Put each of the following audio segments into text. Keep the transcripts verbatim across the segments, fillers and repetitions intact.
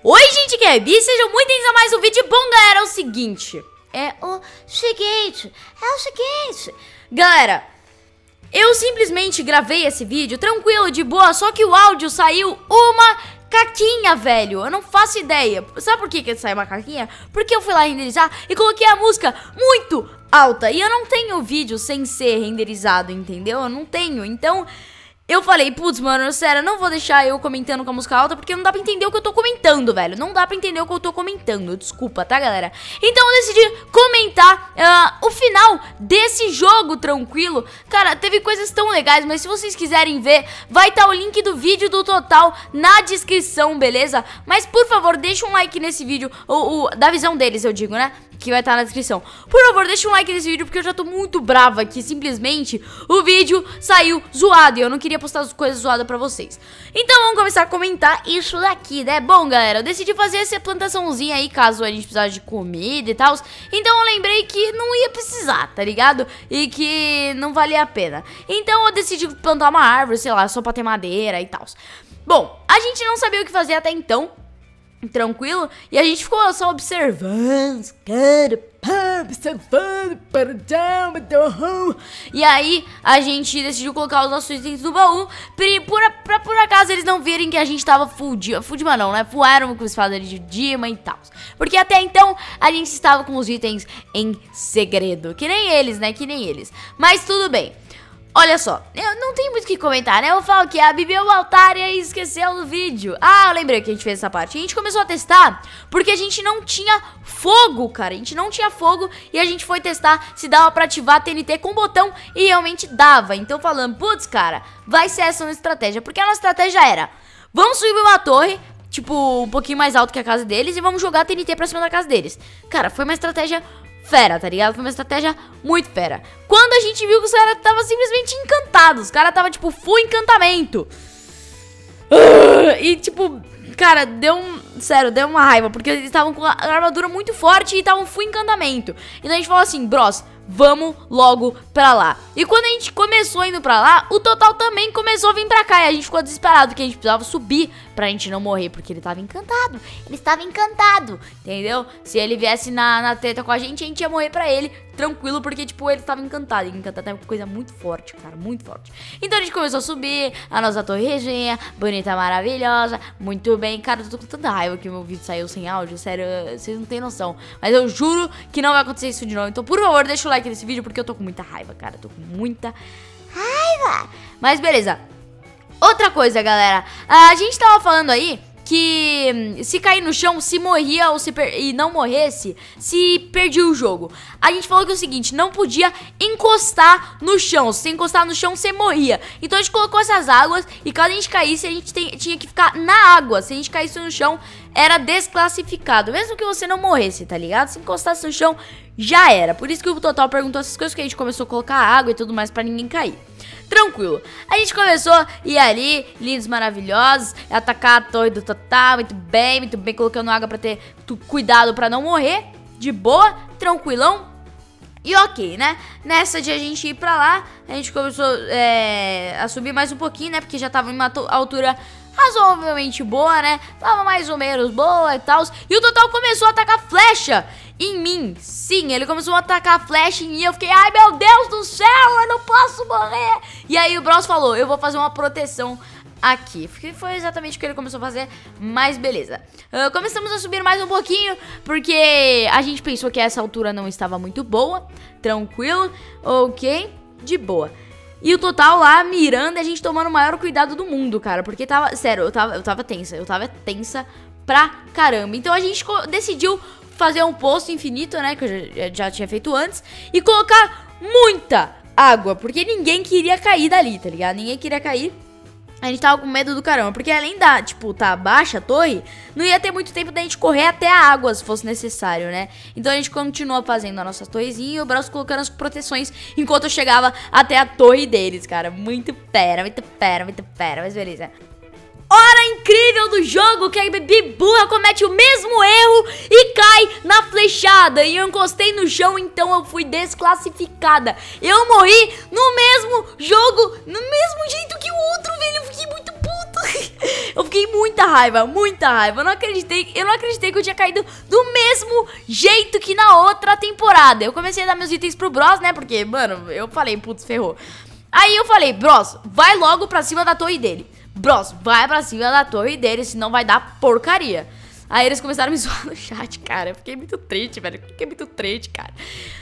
Oi, gente, que é Bi, sejam muito bem-vindos a mais um vídeo. Bom, galera, é o seguinte. É o seguinte, é o seguinte. Galera, eu simplesmente gravei esse vídeo tranquilo, de boa, só que o áudio saiu uma caquinha, velho. Eu não faço ideia. Sabe por que que saiu uma caquinha? Porque eu fui lá renderizar e coloquei a música muito alta. E eu não tenho vídeo sem ser renderizado, entendeu? Eu não tenho, então... Eu falei, putz, mano, sério, eu não vou deixar eu comentando com a música alta, porque não dá pra entender o que eu tô comentando, velho. Não dá pra entender o que eu tô comentando, desculpa, tá, galera? Então eu decidi comentar uh, o final desse jogo tranquilo. Cara, teve coisas tão legais, mas se vocês quiserem ver, vai estar o link do vídeo do Total na descrição, beleza? Mas, por favor, deixa um like nesse vídeo, ou, ou da visão deles, eu digo, né? Que vai estar na descrição. Por favor, deixa um like nesse vídeo, porque eu já tô muito brava que simplesmente o vídeo saiu zoado e eu não queria postar as coisas zoadas pra vocês. Então vamos começar a comentar isso daqui, né? Bom, galera, eu decidi fazer essa plantaçãozinha aí, caso a gente precisasse de comida e tal. Então eu lembrei que não ia precisar, tá ligado? E que não valia a pena. Então eu decidi plantar uma árvore, sei lá, só pra ter madeira e tal. Bom, a gente não sabia o que fazer até então, tranquilo, e a gente ficou só observando, cara, observando, e aí a gente decidiu colocar os nossos itens no baú pra, pra por acaso eles não verem que a gente tava full Dima, full Dima não, né, full Iron com espada de Dima e tal, porque até então a gente estava com os itens em segredo, que nem eles, né, que nem eles, mas tudo bem. Olha só, eu não tenho muito o que comentar, né? Eu falo que a Bibi é o altar e aí esqueceu do vídeo. Ah, eu lembrei que a gente fez essa parte. A gente começou a testar porque a gente não tinha fogo, cara. A gente não tinha fogo e a gente foi testar se dava pra ativar a T N T com o botão e realmente dava. Então falando, putz, cara, vai ser essa uma estratégia. Porque a nossa estratégia era, vamos subir uma torre, tipo, um pouquinho mais alto que a casa deles e vamos jogar a T N T pra cima da casa deles. Cara, foi uma estratégia fera, tá ligado? Foi uma estratégia muito fera. Quando a gente viu que os caras estavam simplesmente encantados, os caras estavam, tipo, full encantamento. Uh, e, tipo, cara, deu um... Sério, deu uma raiva, porque eles estavam com a armadura muito forte e estavam full encantamento. Então a gente falou assim, bros, vamos logo pra lá. E quando a gente começou indo pra lá, o Total também começou a vir pra cá. E a gente ficou desesperado, porque a gente precisava subir pra gente não morrer, porque ele tava encantado. Ele estava encantado, entendeu? Se ele viesse na, na treta com a gente, a gente ia morrer pra ele, tranquilo, porque, tipo, ele tava encantado. E encantado é uma coisa muito forte, cara, muito forte. Então a gente começou a subir a nossa torrezinha, bonita, maravilhosa, muito bem. Cara, eu tô com tanta raiva que o meu vídeo saiu sem áudio, sério, vocês não tem noção. Mas eu juro que não vai acontecer isso de novo. Então, por favor, deixa o like nesse vídeo, porque eu tô com muita raiva, cara. Eu tô com muita raiva. Mas beleza. Outra coisa, galera. A gente tava falando aí que se cair no chão, se morria ou se per... e não morresse, se perdia o jogo. A gente falou que é o seguinte, não podia encostar no chão. Se encostar no chão, você morria. Então a gente colocou essas águas e caso a gente caísse, a gente tem... tinha que ficar na água. Se a gente caísse no chão, era desclassificado. Mesmo que você não morresse, tá ligado? Se encostasse no chão, já era. Por isso que o Total perguntou essas coisas, que a gente começou a colocar água e tudo mais pra ninguém cair. Tranquilo, a gente começou a ir ali, lindos, maravilhosos, atacar a torre do Total, muito bem, muito bem, colocando água pra ter cuidado pra não morrer, de boa, tranquilão. E ok, né? Nessa de a gente ir pra lá, a gente começou é, a subir mais um pouquinho, né? Porque já tava em uma altura razoavelmente boa, né? Tava mais ou menos boa e tal. E o Total começou a atacar flecha em mim. Sim, ele começou a atacar flecha em mim. Eu fiquei, ai meu Deus do céu, eu não posso morrer. E aí o Bros falou, eu vou fazer uma proteção aqui. Foi exatamente o que ele começou a fazer, mas beleza. uh, Começamos a subir mais um pouquinho, porque a gente pensou que essa altura não estava muito boa. Tranquilo, ok, de boa. E o Total lá mirando, a gente tomando o maior cuidado do mundo, cara. Porque tava, sério, eu tava, eu tava tensa. Eu tava tensa pra caramba. Então a gente decidiu fazer um poço infinito, né, que eu já, já tinha feito antes, e colocar muita água, porque ninguém queria cair dali, tá ligado? Ninguém queria cair. A gente tava com medo do caramba, porque além da, tipo, tá baixa a torre, não ia ter muito tempo da gente correr até a água, se fosse necessário, né? Então a gente continuou fazendo a nossa torrezinha e o Bros colocando as proteções enquanto eu chegava até a torre deles, cara. Muito pera, muito pera, muito pera, mas beleza. Hora incrível do jogo que a Bibi burra comete o mesmo erro e cai na flechada. E eu encostei no chão, então eu fui desclassificada. Eu morri no mesmo jogo, no mesmo jeito que o outro, velho. Eu fiquei muito puto. Eu fiquei muita raiva, muita raiva. Eu não acreditei, eu não acreditei que eu tinha caído do mesmo jeito que na outra temporada. Eu comecei a dar meus itens pro Bros, né? Porque, mano, eu falei, putz, ferrou. Aí eu falei, Bros, vai logo pra cima da torre dele. Bros, vai pra cima da torre dele, senão vai dar porcaria. Aí eles começaram a me zoar no chat, cara. Eu fiquei muito triste, velho. Eu fiquei muito triste, cara.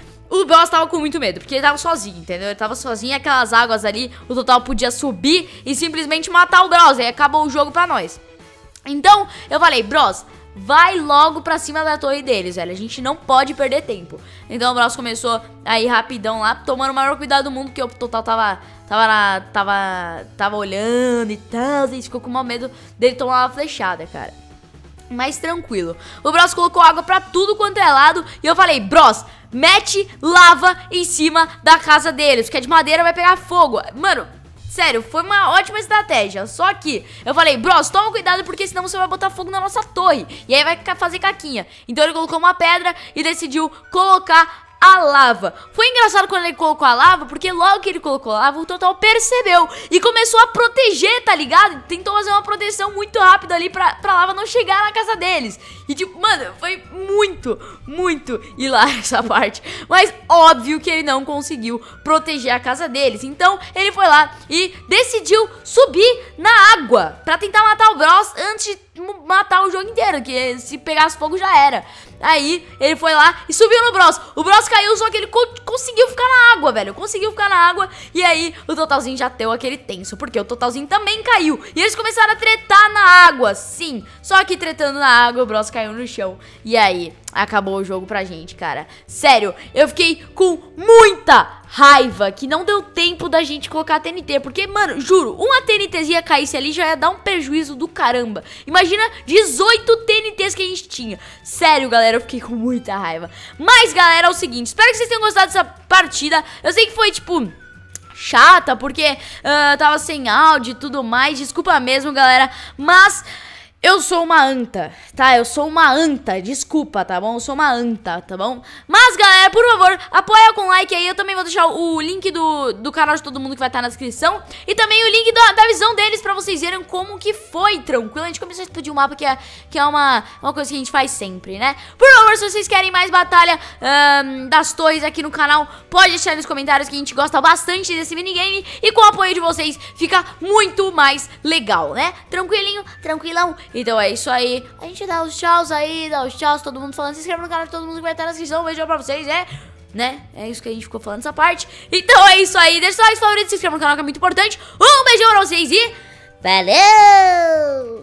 O Bros tava com muito medo, porque ele tava sozinho, entendeu? Ele tava sozinho, aquelas águas ali, o Total podia subir e simplesmente matar o Bros. Aí acabou o jogo pra nós. Então, eu falei, Bros, vai logo pra cima da torre deles, velho. A gente não pode perder tempo. Então o Bros começou a ir rapidão lá, tomando o maior cuidado do mundo, porque o Total tava... Tava, na, tava, tava olhando e tal, a gente ficou com o maior medo dele tomar uma flechada, cara. Mas tranquilo. O Bros colocou água pra tudo quanto é lado e eu falei, Bros, mete lava em cima da casa deles, porque é de madeira, vai pegar fogo. Mano, sério, foi uma ótima estratégia. Só que eu falei, Bros, toma cuidado, porque senão você vai botar fogo na nossa torre e aí vai fazer caquinha. Então ele colocou uma pedra e decidiu colocar a lava. Foi engraçado quando ele colocou a lava, porque logo que ele colocou a lava, o Total percebeu e começou a proteger, tá ligado? Tentou fazer uma proteção muito rápida ali pra, pra lava não chegar na casa deles. E tipo, mano, foi muito, muito hilário essa parte. Mas óbvio que ele não conseguiu proteger a casa deles. Então ele foi lá e decidiu subir na água pra tentar matar o Bros antes de matar o jogo inteiro, que se pegasse fogo já era. Aí ele foi lá e subiu no Bros. O Bros caiu, só que ele co conseguiu ficar na água, velho. Conseguiu ficar na água. E aí o Totalzinho já deu aquele tenso, porque o Totalzinho também caiu. E eles começaram a tretar na água, sim. Só que tretando na água, o Bros caiu no chão. E aí acabou o jogo pra gente, cara. Sério, eu fiquei com muita raiva que não deu tempo da gente colocar a T N T. Porque, mano, juro, uma TNTzinha caísse ali já ia dar um prejuízo do caramba. Imagina dezoito T N Ts que a gente tinha. Sério, galera, eu fiquei com muita raiva. Mas, galera, é o seguinte, espero que vocês tenham gostado dessa partida. Eu sei que foi, tipo... chata, porque uh, tava sem áudio e tudo mais. Desculpa mesmo, galera, mas... eu sou uma anta, tá? Eu sou uma anta, desculpa, tá bom? Eu sou uma anta, tá bom? Mas, galera, por favor, apoia com like aí. Eu também vou deixar o link do, do canal de todo mundo que vai estar na descrição. E também o link da, da visão deles pra vocês verem como que foi, tranquilo. A gente começou a explodir o mapa, que é, que é uma, uma coisa que a gente faz sempre, né? Por favor, se vocês querem mais batalha um, das torres aqui no canal, pode deixar nos comentários, que a gente gosta bastante desse minigame. E com o apoio de vocês fica muito mais legal, né? Tranquilinho, tranquilão. Então é isso aí. A gente dá os tchauz aí, dá os tchauz, todo mundo falando. Se inscreva no canal de todo mundo que vai estar na descrição. Um beijo pra vocês, é, né? É isso que a gente ficou falando essa parte. Então é isso aí. Deixa o like favorito, se inscreva no canal, que é muito importante. Um beijão pra vocês e... valeu!